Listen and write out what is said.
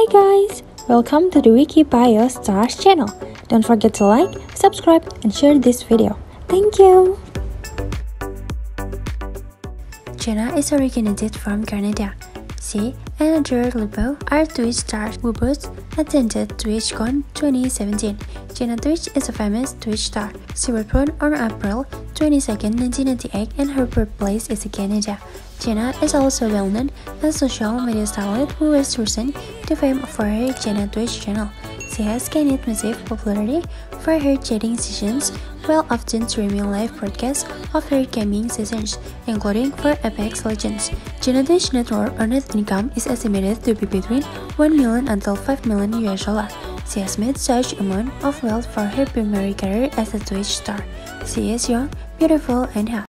Hi guys! Welcome to the Wiki Bio Stars channel. Don't forget to like, subscribe, and share this video. Thank you! Jenna is originated from Canada. She and Andrew Lupo are Twitch stars who both attended TwitchCon 2017. Jenna Twitch is a famous Twitch star. She was born on April 22, 1998 and her birthplace is in Canada. Jenna is also well-known as a social media starlet who has risen to fame for her Jenna Twitch channel. She has gained massive popularity for her chatting sessions, while often streaming live broadcasts of her gaming sessions, including for Apex Legends. Jenna Twitch net worth or net income is estimated to be between $1 million until $5 million US. She has made such amount of wealth for her primary career as a Twitch star. She is young, beautiful, and hot.